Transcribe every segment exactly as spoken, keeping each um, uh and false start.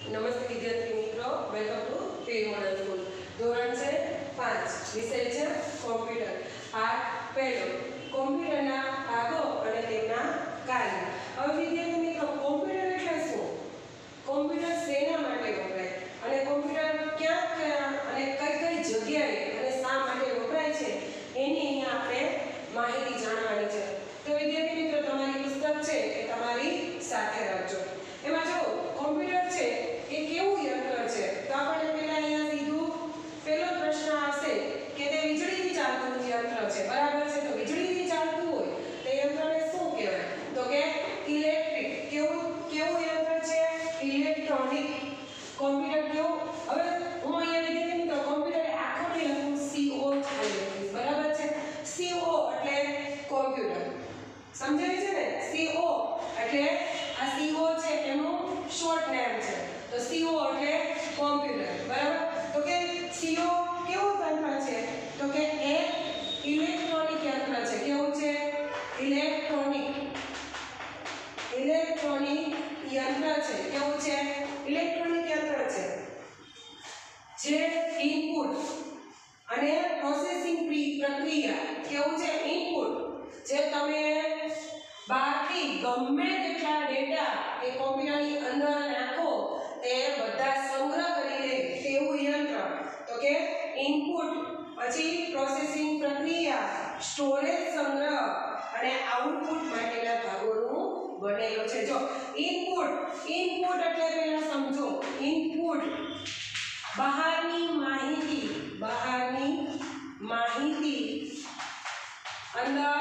નમસ્તે વિદ્યાર્થી મિત્રો, welcome to PV model school. ધોરણ છે પાંચ, વિષય છે કોમ્પ્યુટર. પાઠ પહેલો, કોમ્પ્યુટરના ભાગો અને તેમના કાર્ય. હવે વિદ્યાર્થી મિત્રો, કોમ્પ્યુટર એટલે શું? કોમ્પ્યુટર શેના માટે વપરાય અને કોમ્પ્યુટર ક્યાં ક્યાં અને કઈ કઈ જગ્યાએ અને શા માટે વપરાય છે એની અહીંયા આપણે માહિતી જાણવાની છે. તો વિદ્યાર્થી મિત્રો, તમારી પુસ્તક છે એ તમારી સાથે રાખજો. એમાં જો કોમ્પ્યુટર છે એ કેવું યંત્ર છે, તો આપણે પહેલા અહીંયા સીધું પહેલો પ્રશ્ન આવશે કે તે વીજળીથી ચાલતું યંત્ર છે, બરાબર છે? તો વીજળીથી ચાલતું હોય તે યંત્રને શું કહેવાય? તો કે ઇલેક્ટ્રિક. કેવું કેવું યંત્ર છે? ઇલેક્ટ્રોનિક. કોમ્પ્યુટર કેવું? હવે હું અહીંયા વિદ્યાર્થી મિત્રો કોમ્પ્યુટર આખો નહીં લખું, સીઓ ખાલી લખીશ, બરાબર છે? સીઓ એટલે કોમ્પ્યુટર, સમજાય છે ને? સીઓ એટલે આ સીઓ છે એનું શોર્ટ નેમ છે, તો સીઓ એટલે કોમ્પ્યુટર, બરાબર? તો કે સીઓ કેવું યંત્ર છે? તો કે એ ઇલેક્ટ્રોનિક યંત્ર છે. કેવું છે? ઇલેક્ટ્રોનિક. ઇલેક્ટ્રોનિક યંત્ર છે. કેવું છે? ઇલેક્ટ્રોનિક યંત્ર છે જે ઇનપુટ અને પ્રોસેસિંગ પ્રક્રિયા. કેવું છે? ઇનપુટ જે તમે બહારથી ગમે તેટલા ડેટા એ કોમ્પ્યુટરની અંદર નાખો તે બધા સંગ્રહ કરી લે તેવું યંત્ર. તો કે ઇનપુટ, પછી પ્રોસેસિંગ પ્રક્રિયા, સ્ટોરેજ સંગ્રહ અને આઉટપુટ માટેના ભાગોનું બનેલો છે. જો ઇનપુટ, ઇનપુટ એટલે પહેલા સમજો. ઇનપુટ બહારની માહિતી, બહારની માહિતી અંદર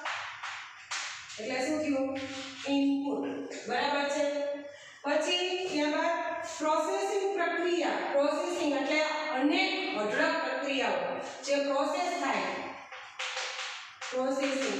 એટલે શું થયું? ઇનપુટ, બરાબર છે? પછી ત્યારબાદ પ્રોસેસિંગ પ્રક્રિયા. પ્રોસેસિંગ એટલે અનેક અઢળક પ્રક્રિયાઓ જે પ્રોસેસ થાય. પ્રોસેસિંગ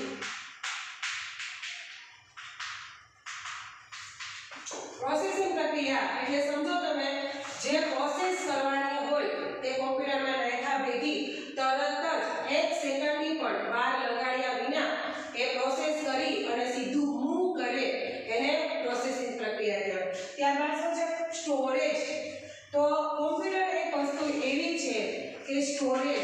પ્રોસેસિંગ પ્રક્રિયા એટલે સમજો તમે જે પ્રોસેસ કરવાની હોય તે કોમ્પ્યુટરમાં નાખ્યા ભેગી તરત જ એક સેકન્ડની પણ વાર લગાડ્યા વિના એ પ્રોસેસ કરી અને સીધું મૂવ કરે એને પ્રોસેસિંગ પ્રક્રિયા કહેવાય. ત્યારબાદ શું છે? સ્ટોરેજ. તો કોમ્પ્યુટર એક વસ્તુ એવી છે કે સ્ટોરેજ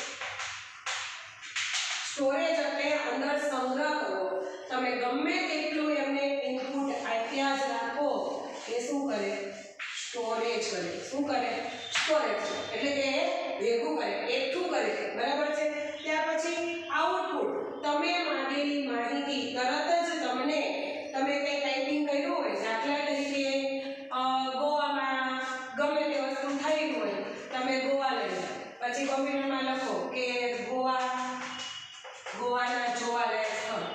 સ્ટોરેજ એટલે અંદર સંગ્રહ કરવો. તમે ગમે તેટલું એમને ઇનપુટ આપ્યા જ રાખો એ શું કરે? સ્ટોરેજ કરે. શું કરે? સ્ટોરેજ એટલે કે ભેગું કરે, એકઠું કરે, બરાબર છે? ત્યાર પછી આઉટપુટ. તમે માંગેલી માહિતી તરત જ તમને, તમે કંઈ ટાઈપિંગ કર્યું હોય, દાખલા તરીકે ગોવામાં ગમે તે વસ્તુ થઈ હોય, તમે ગોવા લઈ પછી કોમ્પ્યુટરમાં લખો કે ગોવા ગોવાના જોવાલાયક સ્થળ.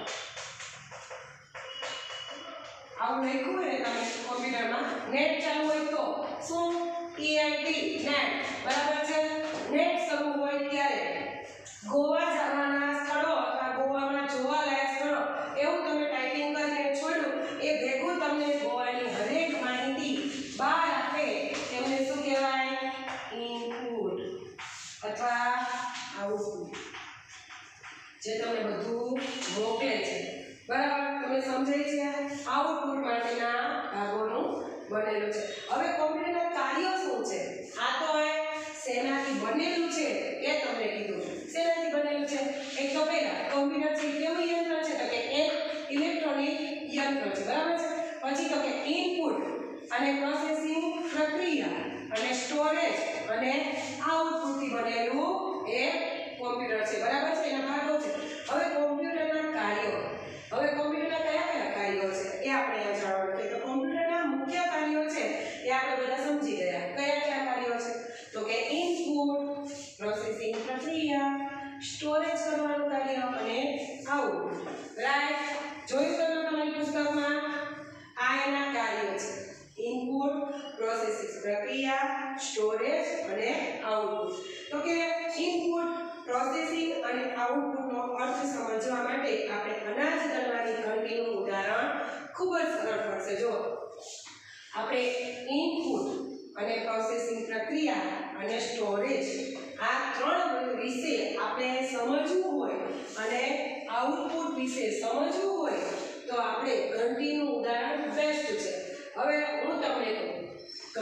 આવું લખ્યું હોય ને તમે કોમ્પ્યુટરમાં, નેટ ચાલુ હોય તો શું? ઈઆઈટી નેટ, બરાબર છે? નેટ શરૂ હોય ત્યારે ગોવા જવાના સ્થળો અથવા ગોવામાં જોવાલાયક સ્થળો એવું તમે ટાઈપિંગ કરીને છોડ્યું, એ ભેગું તમને ગોવાની હરેક માહિતી બહાર આપે એમને શું કહેવાય? ઇનપુટ અથવા આઉટપુટ, જે તમને બધું મોકલે છે, બરાબર? તમને સમજાય છે? આઉટપુટ માટેના ભાગોનું બનેલું છે. હવે કોમ્પ્યુટરના કાર્યો શું છે? આ તો શેનાથી બનેલું છે એ તમને કીધું. શેનાથી બનેલું છે? એક તો પહેલા કોમ્પ્યુટર છે કેવું યંત્ર છે? તો કે એક ઇલેક્ટ્રોનિક યંત્ર છે, બરાબર છે? પછી તો કે ઇનપુટ અને પ્રોસેસિંગ પ્રક્રિયા અને સ્ટોરેજ અને આઉટપુટથી બનેલું એ કોમ્પ્યુટર છે, બરાબર છે? એના ભાગો છે. હવે કોમ્પ્યુટરના કાર્યો. હવે કોમ્પ્યુટરના કયા કયા કાર્યો છે એ આપણે અહીંયા જાણવાનું છે. તો કોમ્પ્યુટરના મુખ્ય કાર્યો છે એ આપણે બધા સમજી ગયા. કયા કયા કાર્યો છે? તો કે ઇનપુટ, પ્રોસેસિંગ પ્રક્રિયા, સ્ટોરેજ કરવાનું કાર્ય અને આઉટપુટ. રાઈટ? જોઈ શકો તમારી પુસ્તકમાં આ એના કાર્યો છે. ઇનપુટ, પ્રોસેસિંગ પ્રક્રિયા, સ્ટોરેજ અને આઉટપુટ. તો કે ઇનપુટ, પ્રોસેસિંગ અને આઉટપુટનો અર્થ સમજવા માટે આપણે અનાજ દળવાની ઘંટીનું ઉદાહરણ ખૂબ જ સરળ પડશે. જો આપણે ઇનપુટ અને પ્રોસેસિંગ પ્રક્રિયા અને સ્ટોરેજ આ ત્રણ વિશે આપણે સમજવું હોય અને આઉટપુટ વિશે સમજવું હોય તો આપણે ઘંટીનું ઉદાહરણ બેસ્ટ છે. હવે હું તમને કહું,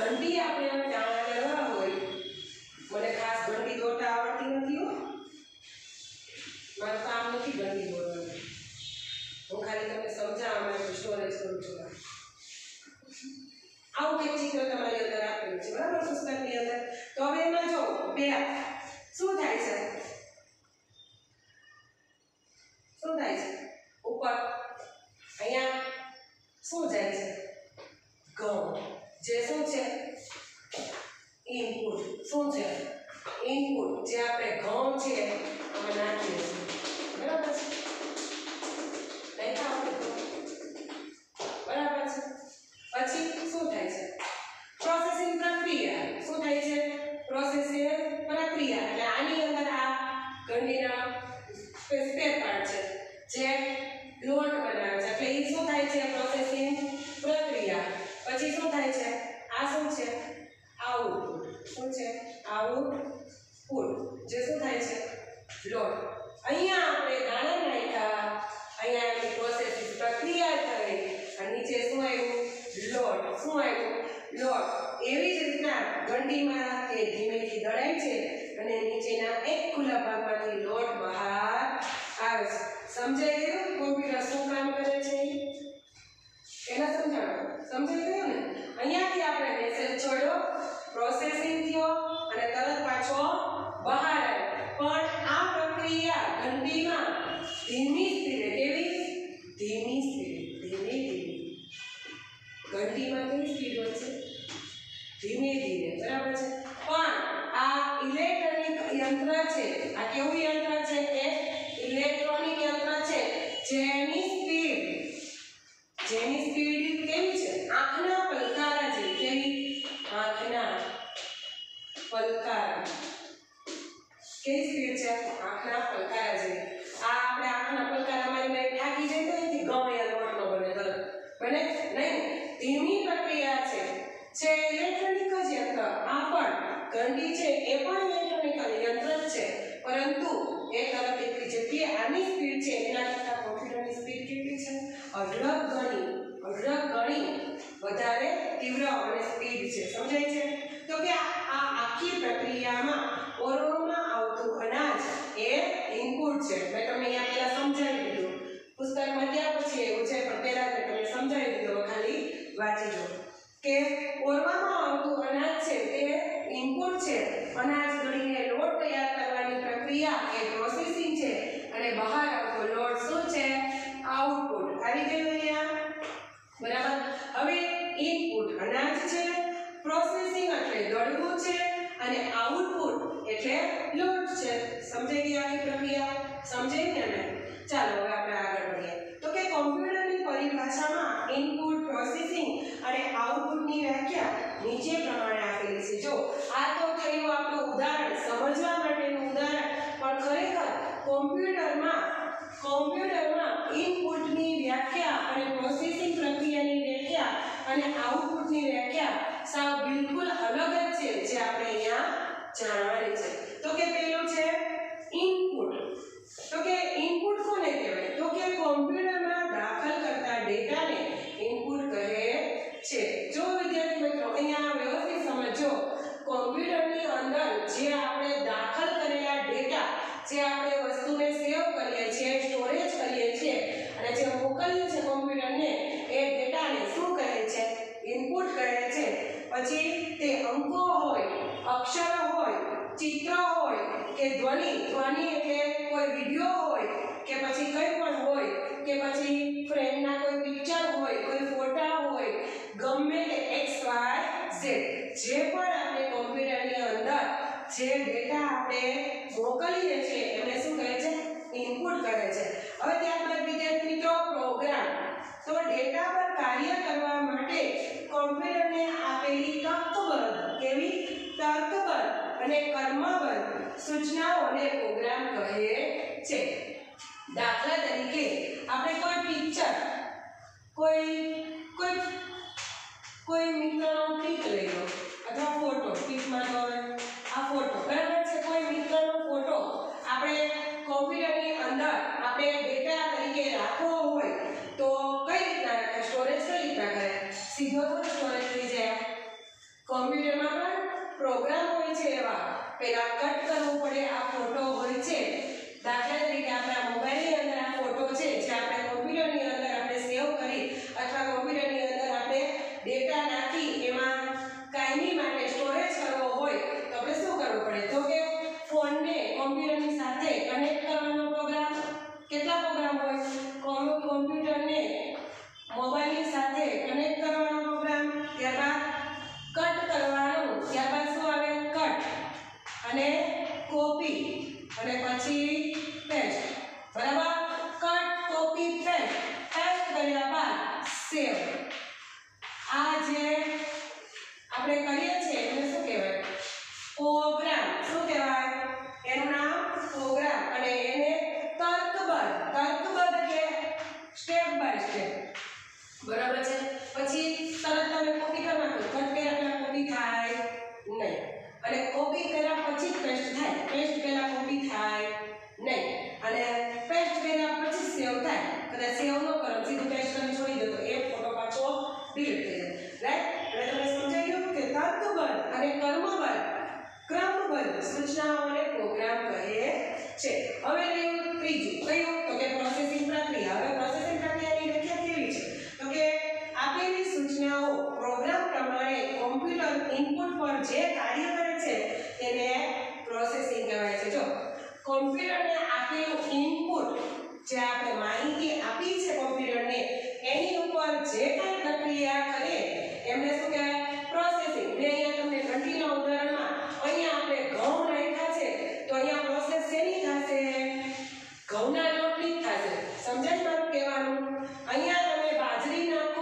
ઘંટી આપણે ટાણા કરવા હોય, મને ખાસ ઘંટી દોરતા આવડતી નથી હો, મારું કામ નથી ઘંટી દોરવાનું, હું ખાલી તમને સમજાવવા માટે સ્ટોરેજ કરું છું. આવું કંઈક ચિત્ર તમારી અંદર આપેલું છે બરાબર પુસ્તકની અંદર. તો હવે એમાં જો પેલા શું થાય છે, શું થાય છે ઉપર અહીંયા શું જાય છે, ઘઉં, જે શું છે ઇનપુટ, શું છે ઇનપુટ, જે આપણે ઘઉં છે અમે નાખીએ છીએ બરાબર છે, લખ્યા બરાબર છે. પછી શું થાય છે પ્રોસેસિંગ પ્રક્રિયા, શું થાય છે પ્રોસેસિંગ પ્રક્રિયા, એટલે આની અંદર આ ઘંટીના સ્પેર પાર્ટ છે જે લોટ બનાવે છે, એટલે એ શું થાય છે પ્રોસેસિંગ પ્રક્રિયા. પછી શું થાય છે આ શું છે આઉટપુટ, શું છે આઉટપુટ, જે શું થાય છે લોટ. અહીંયા આપણે દાણા નાખ્યા, અહીંયા એની પ્રોસેસિંગ પ્રક્રિયા થઈ અને નીચે શું આવ્યું લોટ, શું આવ્યું લોટ. એવી જ રીતના ઘંટીમાં એ ધીમેથી દળાય છે અને નીચેના એક ખુલ્લા ભાગમાંથી લોટ બહાર આવે છે. સમજાઈ ગયું કોમ્પ્યુટર શું કામ કરે છે એના સમજાવો, સમજાઈ ગયું ને. અહીંયાથી આપણે મેસેજ છોડ્યો, પ્રોસેસિંગ થયો અને તરત પાછો બહાર આવ્યો. પણ આ પ્રક્રિયા ઘંટીમાં ધીમી સ્પીડે, કેવી ધીમી સ્પીડે, ધીમે ધીમે ઘંટીમાં કેવી સ્પીડ હોય છે ધીમે ધીમે બરાબર છે. પણ આ ઇલેક્ટ્રોનિક યંત્ર છે, આ કેવું યંત્ર છે કે ઇલેક્ટ્રોનિક યંત્ર છે જેની સ્પીડ, જેની સ્પીડ કેવી છે આંખના પલકારા જેવી, કેવી આંખના પલકારા, કેવી સ્પીડ છે આંખના પલકારા જેવી. આ આપણે આંખના પલકારા મારી મેં થાકી જાય તો એથી ગમે એ લોટ ન બને, તરત બને નહીં. ધીમી પ્રક્રિયા છે જે ઇલેક્ટ્રોનિક જ યંત્ર, આ પણ ઘંટી છે એ પણ ઇલેક્ટ્રોનિકલ યંત્ર જ છે, પરંતુ એ તરફ એટલી જેટલી આની સ્પીડ છે એના કરતાં કોમ્પ્યુટરની સ્પીડ કેટલી છે અઢળક ગણી, અઢળક ગણી વધારે તીવ્ર અને સ્પીડ છે. સમજાય છે. તો કે આ આખી પ્રક્રિયામાં ઓરવામાં આવતું અનાજ એ ઇનપુટ છે. મેં તમને અહીંયા પહેલા સમજાવી દીધું, પુસ્તકમાં ત્યાં પછી એવું છે પણ પહેલા મેં તમને સમજાવી દીધું, ખાલી વાંચી લો કે ઓરવામાં આવતું અનાજ છે તે ઇનપુટ છે, અનાજ દળીને લોટ તૈયાર કરવાની પ્રક્રિયા એ પ્રોસેસિંગ છે અને બહાર આવતો લોટ શું છે આઉટપુટ. આવી ગયું અહીંયા બરાબર. હવે ઇનપુટ અનાજ છે, પ્રોસેસિંગ એટલે દળવું છે અને આઉટપુટ એટલે લોટ છે. સમજાઈ ગઈ આખી પ્રક્રિયા? સમજાઈ ને ને? ચાલો હવે આપણે આગળ વધીએ. તો કે કોમ્પ્યુટરની પરિભાષામાં ઇનપુટ, પ્રોસેસિંગ અને આઉટપુટની વ્યાખ્યા નીચે પ્રમાણે આપેલી છે. જો આ તો થયું આપણું ઉદાહરણ, સમજવા માટેનું ઉદાહરણ, પણ ખરેખર કોમ્પ્યુટરમાં કોમ્પ્યુટરમાં ઇનપુટની વ્યાખ્યા અને પ્રોસેસિંગ પ્રક્રિયાની વ્યાખ્યા અને આઉટપુટની વ્યાખ્યા સાવ બિલકુલ અલગ જ છે, જે આપણે અહીંયા જાણવાની છે. તો કે પેલું છે ઇનપુટ. તો કે ઇનપુટ કોને કહેવાય? તો કે કોમ્પ્યુટરમાં દાખલ કરતા ડેટાને ઇનપુટ કહે છે. જો વિદ્યાર્થી મિત્રો અહીંયા વ્યવસ્થિત સમજો, કોમ્પ્યુટરની અંદર જે આપણે દાખલ કરેલા ડેટા, જે આપણે વસ્તુને સેવ કરીએ છીએ, સ્ટોરેજ કરીએ છીએ અને જે મોકલીએ છીએ કોમ્પ્યુટરને, એ ડેટાને શું કહે છે? ઇનપુટ કહે છે. પછી તે અંકો હોય, અક્ષરો હોય, ચિત્ર હોય કે ધ્વનિ, ધ્વનિ એટલે કોઈ વિડિયો હોય કે પછી કંઈ પણ હોય કે પછી ફ્રેન્ડના કોઈ પિક્ચર હોય, કોઈ ફોટા હોય, ગમે તે એક્સ વાય ઝેડ જે પણ આપણે કોમ્પ્યુટરની અંદર જે ડેટા આપણે મોકલીએ છીએ એને શું કહે છે? ઇનપુટ કહે છે. હવે ત્યારબાદ વિદ્યાર્થી મિત્રો પ્રોગ્રામ. તો ડેટા પર કાર્ય કરવા માટે કોમ્પ્યુટરને આપેલી તર્કબદ્ધ, કેવી તર્કબદ્ધ અને કર્મબદ્ધ સૂચનાઓને પ્રોગ્રામ કહે છે. દાખલા તરીકે આપણે કોઈ પિક્ચર, કોઈ કોઈ કોઈ મિત્રનો પિક લઈ લો અથવા ફોટો, પિકમાં તો આ ફોટો બરાબર છે, કોઈ મિત્રનો ફોટો આપણે કોમ્પ્યુટરની અંદર આપણે ડેટા તરીકે રાખવો હોય તો કઈ રીતના રાખે? સ્ટોરેજ કઈ રીતના કરે? સીધો તો સ્ટોરેજ થઈ જાય. છે એવા પહેલા કટ કરવું પડે. આ ફોટો હોય છે, દાખલા તરીકે આપણા મોબાઈલની અંદર આ ફોટો છે જે આપણે કોમ્પ્યુટરની અંદર આપણે સેવ કરી અથવા કોમ્પ્યુટરની અંદર આપણે ડેટા નાખી એમાં કાયમી માટે સ્ટોરેજ કરવો હોય તો આપણે શું કરવું પડે? તો કે ફોનને કોમ્પ્યુટરની સાથે કનેક્ટ કરવાનો પ્રોગ્રામ. કેટલા પ્રોગ્રામ હોય? કોમ્પ્યુટરને મોબાઈલની સાથે કનેક્ટ કરવાનો પ્રોગ્રામ, ત્યારબાદ કટ કરવાનું, ત્યારબાદ શું આવે? કટ અને કોપી અને પછી પેસ્ટ. બરાબર? Cut, copy, paste. પેસ્ટ કર્યા બાદ સેવ. આ જે આપણે કરીએ છીએ એને શું કહેવાય? પ્રોગ્રામ. શું કહેવાય? એનું નામ પ્રોગ્રામ. અને એને તર્કબદ્ધ. તર્કબદ્ધ એટલે સ્ટેપ બાય સ્ટેપ. બરાબર છે? પછી તરત તમે કોપી કરી નાખો, કટ કર્યા પહેલા કોપી થાય નહીં, અને કોપી કર્યા પછી પેસ્ટ થાય. પેસ્ટ પહેલા કોપી થાય નહીં, અને પેસ્ટ કર્યા પછી સેવ થાય. કદાચ સેવ ન કરો, સીધું પેસ્ટ કરી છોડી દો તો એ ફોટો પાછો ડિલીટ થઈ જાય. રાઈટ? એટલે તમે સમજાઈ ગયું કે તર્કબદ્ધ અને કર્મબદ્ધ, ક્રમબદ્ધ સૂચનાઓને પ્રોગ્રામ કહે છે. હવે રહ્યું ત્રીજું. કયું? તો કે પ્રોસેસિંગ પ્રક્રિયા. હવે પ્રોસેસિંગ પ્રક્રિયાની વ્યાખ્યા કેવી છે? તો કે આપેલી સૂચનાઓ પ્રોગ્રામ પ્રમાણે કોમ્પ્યુટર ઇનપુટ પર જે કાર્ય કરે છે તેને પ્રોસેસિંગ કહેવાય છે. જો કોમ્પ્યુટરને આપેલું ઇનપુટ, જે આપણે માહિતી આપી છે કોમ્પ્યુટરને, એની ઉપર જે કાંઈ પ્રક્રિયા કરે એમને શું કહેવાય? પ્રોસેસિંગ. મેં અહીંયા તમને ઘંટીના ઉદાહરણમાં અહીંયા આપણે ઘઉં રાખ્યા છે તો અહીંયા પ્રોસેસ શેની થશે? ઘઉંના લોટની જ થશે. સમજાય મારું કહેવાનું? અહીંયા તમે બાજરી નાખો,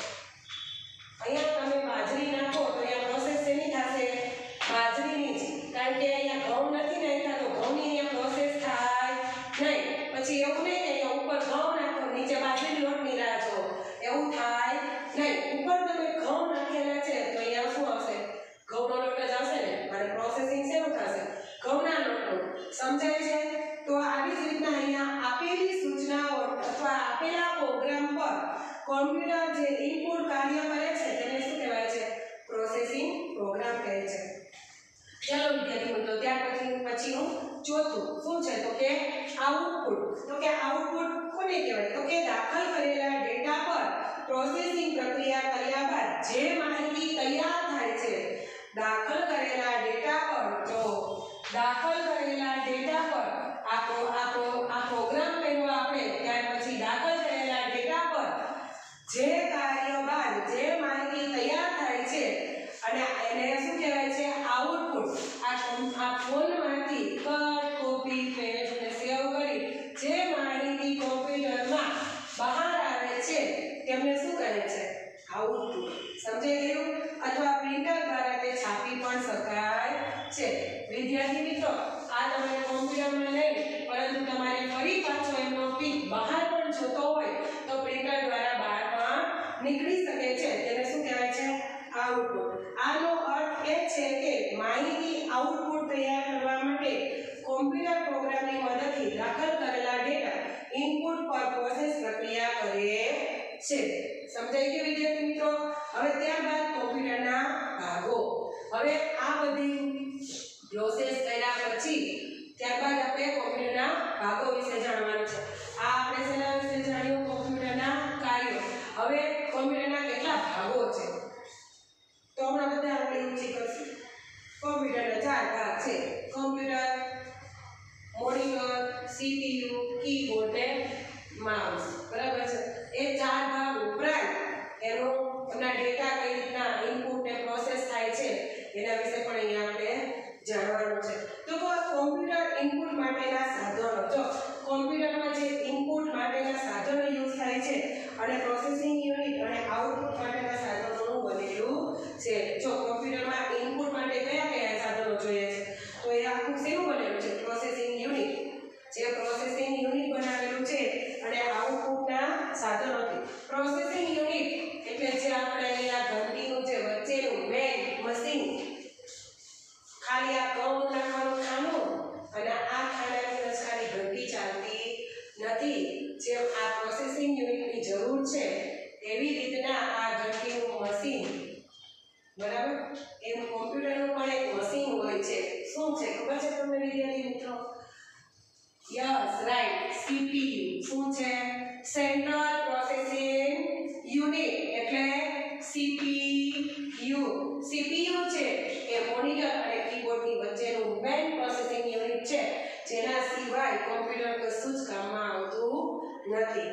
અહીંયા તમે બાજરી નાખો તો અહીંયા પ્રોસેસ શેની થશે? બાજરીની જ. કારણ કે અહીંયા ઘઉં નથી નાખ્યા તો ઘઉંની અહીંયા પ્રોસેસ થાય નહીં. પછી એવું નહીં કે અહીંયા ઉપર ઘઉં નાખો, નીચે બાજરી લોટની રાહ જો, એવું થાય નહીં. ઉપર તમે ઘઉં નાખેલા છે તો અહીંયા શું આવશે? ઘઉંનો લોટ જ આવશે ને. અને પ્રોસેસિંગ શેનું થશે? ઘઉંના લોટનું. સમજાય છે? તો આવી જ રીતના અહીંયા આપેલી સૂચનાઓ અથવા આપેલા પ્રોગ્રામ પર કોમ્પ્યુટર જે ઇનપુટ કાર્ય કરે છે તેને શું કહેવાય છે? પ્રોસેસિંગ પ્રોગ્રામ કહે છે. ચાલો વિદ્યાર્થી મિત્રો, ત્યાર પછી પછીનું ચોથું શું છે? તો કે આઉટપુટ. તો કે આઉટપુટ કોને કહેવાય? તો કે દાખલ કરેલા ડેટા પર પ્રોસેસિંગ પ્રક્રિયા કર્યા બાદ જે માહિતી તૈયાર થાય છે, દાખલ કરેલા ડેટા પર જો દાખલ કરેલા ડેટા પર આ આ પ્રોગ્રામ કર્યો આપણે, ત્યાર પછી દાખલ કરેલા ડેટા પર જે કાર્ય બાદ જે માહિતી તૈયાર થાય છે અને એને શું કહેવાય છે? આઉટપુટ. આ આ ફોનમાંથી કટ, કોપી, પેસ્ટ અને સેવ કરી જે માહિતી કોમ્પ્યુટરમાં બહાર આવે છે તેમને શું કહે છે? આઉટપુટ. સમજાઈ ગયું? અથવા પ્રિન્ટર દ્વારા તે છાપી પણ શકાય છે. વિદ્યાર્થી મિત્રો, આ તમારે કોમ્પ્યુટરમાં નહીં પરંતુ તમારે ફરી પાછો એમનો પિક બહાર પણ જોતો હોય તો પ્રિન્ટર દ્વારા બહાર પણ નીકળી શકે છે. તેને શું કહેવાય છે? આઉટપુટ. આનો અર્થ એ છે કે માહિતી આઉટપુટ તૈયાર કરવા માટે કોમ્પ્યુટર પ્રોગ્રામની મદદથી દાખલ કરેલા ડેટા ઇનપુટ પર પ્રોસેસ પ્રક્રિયા કરે છે. સમજાઈ ગયું વિદ્યાર્થી મિત્રો? હવે ત્યારબાદ કોમ્પ્યુટરના ભાગો. હવે આ બધી પ્રોસેસ કર્યા પછી ત્યારબાદ આપણે કોમ્પ્યુટરના ભાગો વિશે જાણવાનું છે. આ આપણે શેના વિશે જાણ્યું? કોમ્પ્યુટરના કાર્યો. હવે કોમ્પ્યુટરના કેટલા ભાગો છે તો હમણાં બધા આપણે ઊંચી કરશું. કોમ્પ્યુટરના ચાર ભાગ છે. કોમ્પ્યુટર, મોનિટર, સીપીયુ, કીબોર્ડ ને માઉસ. બરાબર છે? એ ચાર ભાગ ઉપરાંત એનો એના ડેટા કઈ રીતના ઇનપુટ ને પ્રોસેસ થાય છે એના વિશે પણ અહીંયા આપણે જાણવાનું છે. તો કોમ્પ્યુટર ઇનપુટ માટેના સાધનો. જો કોમ્પ્યુટરમાં જે ઇનપુટ માટેના સાધનો યુઝ થાય છે અને પ્રોસેસિંગ યુનિટ અને આઉટપુટ માટેના સાધનોનું બનેલું છે. જો કોમ્પ્યુટરમાં ઇનપુટ માટે કયા કયા સાધનો જોઈએ છે તો એ આખું શેનું બનેલું છે? Processing unit. જે પ્રોસેસિંગ યુનિટ બનાવેલું છે અને આઉટપુટના સાધનોથી. પ્રોસેસિંગ યુનિટ એટલે જે આપણે અહીંયા ઘંટીનું એમ કોમ્પ્યુટરનું પણ એક મશીન હોય છે. શું છે ખબર છે તમને વિદ્યાર્થી મિત્રો? Yes right, CPU. શું છે? સેન્ટ્રલ પ્રોસેસિંગ યુનિટ એટલે સીપીયુ. સીપીયુ છે એ મોનિટર અને કીબોર્ડની વચ્ચેનું મેઇન પ્રોસેસિંગ યુનિટ છે, જેના સિવાય કોમ્પ્યુટર કશું જ કામમાં આવતું નથી.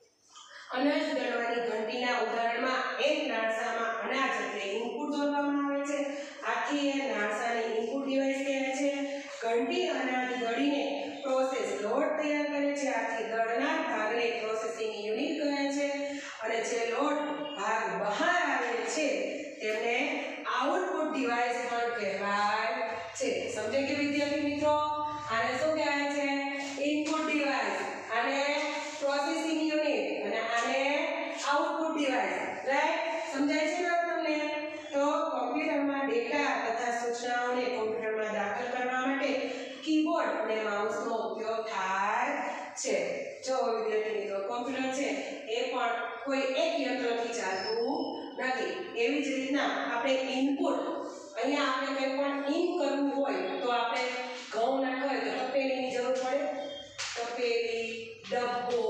અનાજ દળવાની ઘંટીના ઉદાહરણમાં એક નાળસામાં અનાજ એટલે ઇનપુટ દોરવામાં આવે છે. આથી એ નાળસાની ઇનપુટ ડિવાઇસ કહેવાય છે. ઘંટી અનાજ દળીને પ્રોસેસ લોડ તૈયાર કરે છે. આથી દળનાર ભાગને પ્રોસેસિંગ યુનિટ કહે છે. અને જે લોડ ભાગ બહાર આવે છે તેમને આઉટપુટ ડિવાઇસ પણ કહેવાય છે. સમજે કે વિદ્યાર્થી મિત્રો? આને શું કહેવાય છે? Input device. આને પ્રોસેસિંગ યુનિટ અને આને આઉટપુટ ડિવાઇસ. રાઈટ? સમજાય છે ને તમને? તો કોમ્પ્યુટરમાં ડેટા તથા સૂચનાઓને કોમ્પ્યુટરમાં દાખલ કરવા માટે કીબોર્ડ અને માઉસનો ઉપયોગ થાય છે. જો વિદ્યાર્થી મિત્રો, કોમ્પ્યુટર છે એ પણ કોઈ એક યંત્રથી ચાલતું નથી. એવી જ રીતના આપણે ઇનપુટ, અહીંયા આપણે કંઈ પણ ઇન કરવું હોય તો આપણે ઘઉં નાખવા હોય તો તપેલીની જરૂર પડે. તપેલી, ડબ્બો,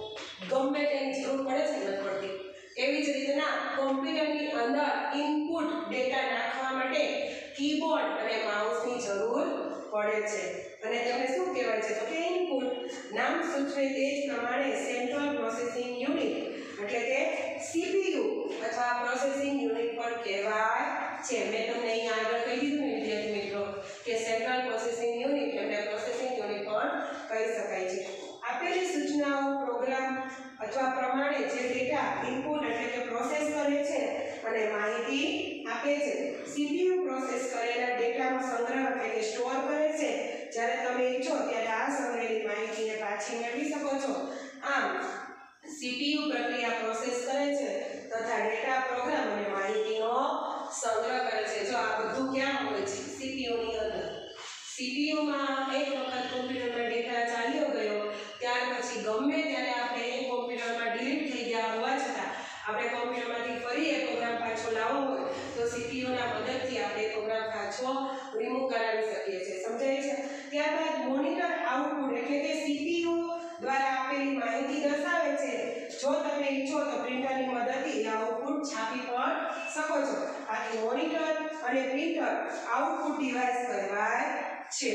ગમે તેની જરૂર પડે છે નથી પડતી. એવી જ રીતના કોમ્પ્યુટરની અંદર ઇનપુટ ડેટા નાખવા માટે કીબોર્ડ અને માઉસની જરૂર પડે છે. અને તેમને શું કહેવાય છે? તો કે ઇનપુટ. નામ સૂચવે તે જ પ્રમાણે સેન્ટ્રલ પ્રોસેસિંગ યુનિટ એટલે કે સીપીયુ અથવા પ્રોસેસિંગ યુનિટ પણ કહેવાય છે. મેં તમને અહીંયા આગળ કહી દીધું ને વિદ્યાર્થી મિત્રો કે સેન્ટ્રલ પ્રોસેસિંગ યુનિટ એટલે પ્રોસેસિંગ યુનિટ પણ કહી શકાય છે. આપેલી સૂચનાઓ પ્રોગ્રામ અથવા પ્રમાણે જે ડેટા ઇનપુટ એટલે કે પ્રોસેસ કરે છે અને માહિતી આપે છે. સીપીયુ પ્રોસેસ કરેલા ડેટાનો સંગ્રહ એટલે કે સ્ટોર કરે છે. જ્યારે તમે ઈચ્છો ત્યારે આ સંગ્રહેલી માહિતીને પાછી મેળવી શકો છો. આમ સીપીયુ પ્રક્રિયા પ્રોસેસ કરે છે તથા ડેટા, પ્રોગ્રામ અને માહિતીનો સંગ્રહ કરે છે. જો આ બધું ક્યાં હોય છે? સીપીયુની અંદર. સીપીયુમાં એક વખત કોમ્પ્યુટરમાં ડેટા ચાલ્યો ગયો ત્યાર પછી ગમે ત્યારે આપણે એ કોમ્પ્યુટરમાં ડિલીટ થઈ ગયા હોવા છતાં આપણે કોમ્પ્યુટરમાંથી ફરી એ પ્રોગ્રામ પાછો લાવવો હોય તો સીપીયુના મદદથી આપણે પ્રોગ્રામ પાછો રિમૂવ કરાવી શકીએ છીએ. સમજાય છે? ત્યારબાદ મોનિટર આઉટપુટ એટલે કે સીપીયુ દ્વારા આપેલી માહિતી દર્શાવે છે. જો તમે ઈચ્છો તો પ્રિન્ટરની મદદથી આઉટપુટ છાપી પણ શકો છો. આથી મોનિટર અને પ્રિન્ટર આઉટપુટ ડિવાઇસ કહેવાય છે.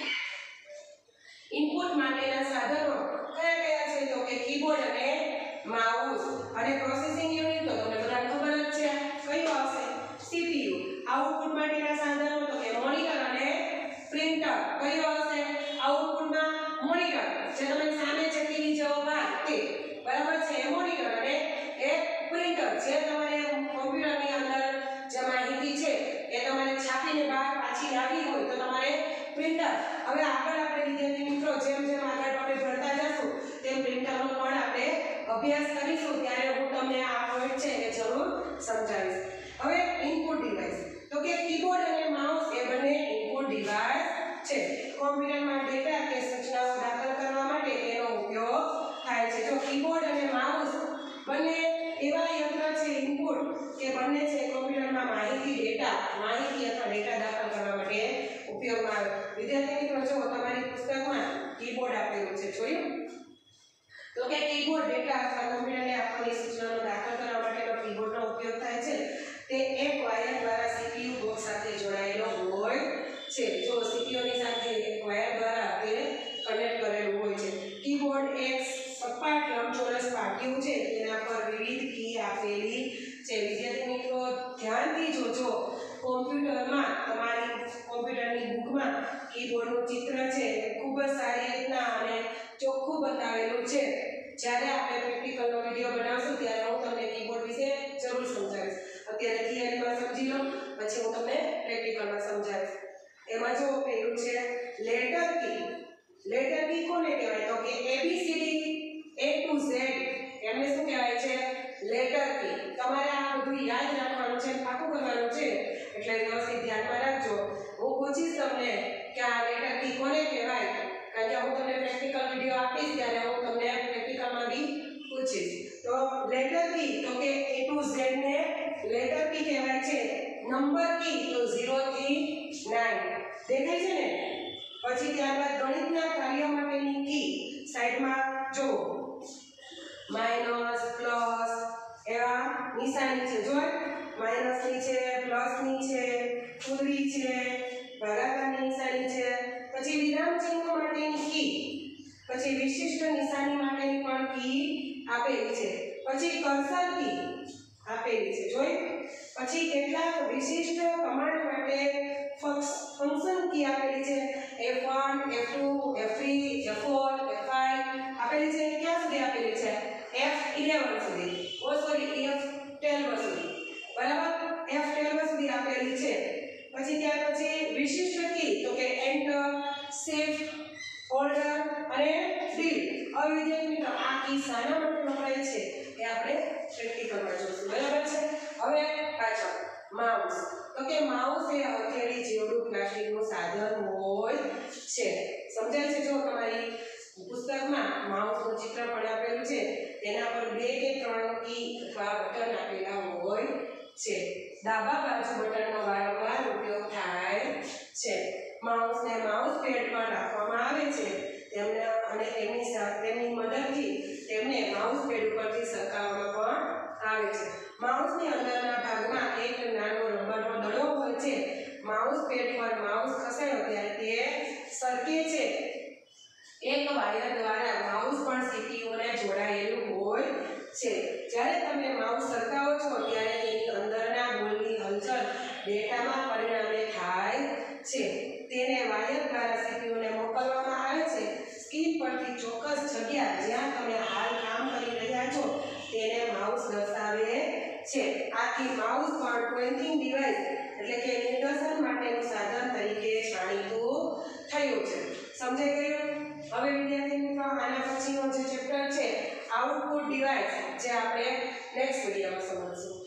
ઇનપુટ માટેના સાધનો કયા કયા છે? તો કે કીબોર્ડ અને માઉસ. અને પ્રોસેસિંગ યુનિટ તો તમને બધાને ખબર જ છે. કયું આવશે? સીપીયુ. આઉટપુટ માટેના સાધનો તો કે મોનિટર અને પ્રિન્ટર. કયું આવશે આઉટપુટમાં? મોનિટર. જે તમે સામે છે ટીવી જેવો ભાગ તે બરાબર છે એ મોનિટર અને એ પ્રિન્ટર. જે તમારે કોમ્પ્યુટરની અંદર જે માહિતી છે એ તમારે છાપીને બહાર પાછી લાવવી હોય તો તમારે પ્રિન્ટર. હવે આગળ આપણે વિદ્યાર્થી મિત્રો જેમ જેમ આગળ આપણે ભણતા જશું તેમ પ્રિન્ટરનો પણ આપણે અભ્યાસ કરીશું ત્યારે હું તમને આ પોઈન્ટ છે એ જરૂર સમજાવીશ. હવે ઇનપુટ ડિવાઇસ તો કે કીબોર્ડ અને માઉસ એ બંને ઇનપુટ ડિવાઇસ છે. કોમ્પ્યુટરમાં ડેટા કે સૂચનાઓ દાખલ કરવા માટે તેનો ઉપયોગ થાય છે. જો કીબોર્ડ અને માઉસ બંને એવા યંત્ર છે ઇનપુટ કે બંને છે કોમ્પ્યુટરમાં માહિતી, ડેટા, માહિતી અથવા ડેટા દાખલ કરવા માટે ઉપયોગમાં આવે. વિદ્યાર્થી મિત્રો જો તમારી પુસ્તકમાં કીબોર્ડ આપેલું છે, જોયું? તો કે કીબોર્ડ ડેટા અથવા કોમ્પ્યુટરને આપેલી સૂચનાઓ દાખલ કરવા માટેનો કીબોર્ડનો ઉપયોગ થાય છે. તે એક વાયર દ્વારા સીપીયુ બોક્સ સાથે જોડાયેલો હોય છે. જો સીપીયુની સાથે એક વાયર દ્વારા તે કનેક્ટ કરેલું હોય છે. કીબોર્ડ એક સપાટ લંબચોરસ પાટિયું છે તેના પર વિવિધ કી આપેલી છે. વિદ્યાર્થી મિત્રો ધ્યાનથી જોજો. કોમ્પ્યુટરમાં તમારી કોમ્પ્યુટરની બુકમાં કીબોર્ડનું ચિત્ર છે ખૂબ જ સારી રીતના અને ચોખ્ખું બતાવેલું છે. જ્યારે આપણે પ્રેક્ટિકલનો વિડીયો બનાવશું ત્યારે હું તમને કીબોર્ડ વિશે જરૂર સમજાવીશ. અત્યારે થિયરીમાં સમજી લો, પછી હું તમને પ્રેક્ટિકલમાં સમજાવીશ. એમાં જો પેલું છે લેટર કી. લેટર કી કોને કહેવાય? તો કે એબીસીડી એ ટુ ઝેડ એમને શું કહેવાય છે? Letter key. તમારે આ બધું યાદ રાખવાનું છે, પાકું કરવાનું છે, એટલે વ્યવસ્થિત ધ્યાનમાં રાખજો. હું પૂછીશ તમને કે આ લેટર કી કોને કહેવાય, કારણ કે હું તમને પ્રેક્ટિકલ વિડીયો આપીશ ત્યારે હું તમને પ્રેક્ટિકલમાં બી પૂછીશ. તો લેટર કી તો કે એ ટુ ઝેડ ને લેટર કી કહેવાય છે. નંબર કી કી તો ઝીરો થી નાઇન દેખાય છે ને પછી ત્યારબાદ ગણિતના કાર્ય માટેની કી સાઈડમાં જો માઈનસ પ્લસ એવા નિશાની છે જો માઈનસ ની છે પ્લસ ની છે પૂરી છે ભાગાકારની નિશાની છે પછી વિરામ ચિહ્ન માટેની કી પછી વિશિષ્ટ નિશાની માટેની પણ કી આપેલી છે પછી કર્સર કી આપેલી છે જોઈ પછી કેટલાક વિશિષ્ટ કમાન્ડ માટે ફંક્શન કી આપેલી છે F one F two F three F four F five આપેલી છે ક્યાં સુધી આપેલી છે એફ ઇલેવન સુધી ઓ સોરી એફ ટ્વેલ્વ સુધી બરાબર એફ ટ્વેલ્વ સુધી આપેલી છે પછી ત્યાર પછી વિશિષ્ટ કી તો કે એન્ટર શિફ્ટ ઓર્ડર અને ડિલીટ હવે વિદ્યાર્થી મિત્રો આ કી શાના માટે વપરાય છે એ આપણે પ્રેક્ટિકલમાં જોઈશું બરાબર છે હવે પાછળ માઉસ તો કે માઉસ એ હથેળી જેવડું પ્લાસ્ટિકનું સાધન હોય છે સમજાય છે જો તમારી પુસ્તકમાં માઉસનું ચિત્ર પણ આપેલું છે તેના પર બે કે ત્રણ કી અથવા બટન આપેલા હોય છે ડાબા બાજુ બટનનો વારંવાર ઉપયોગ થાય છે માઉસને માઉસ પેડ પર રાખવામાં આવે છે તેમને અને તેમની સાથે તેમની મદદથી તેમને માઉસ પેડ ઉપરથી સરકાવવામાં પણ આવે છે માઉસની અંદરના ભાગમાં એક નાનો રબરનો દડો હોય છે માઉસ પેડ પર માઉસ ખસાયો ત્યારે તે સરકે છે એક વાયર દ્વારા માઉસ પણ સીપીયુને જોડાયેલું હોય છે જ્યારે તમે માઉસ સરકાવો છો ત્યારે તેની અંદરના બોલની હલચલ ડેટામાં પરિણામે થાય છે તેને વાયર દ્વારા સીપીયુને મોકલવામાં આવે છે સ્ક્રીન પરથી ચોક્કસ જગ્યા જ્યાં તમે હાલ કામ કરી રહ્યા છો તેને માઉસ દર્શાવે છે આથી માઉસ પણ પોઇન્ટિંગ ડિવાઇસ એટલે કે નિદર્શન માટેનું સાધન તરીકે જાણીતું થયું છે સમજાઈ ગયું હવે વિદ્યાર્થી મિત્રો આના પછીનો જે ચેપ્ટર છે આઉટપુટ ડિવાઇસ જે આપણે નેક્સ્ટ વિડિયોમાં સમજીશું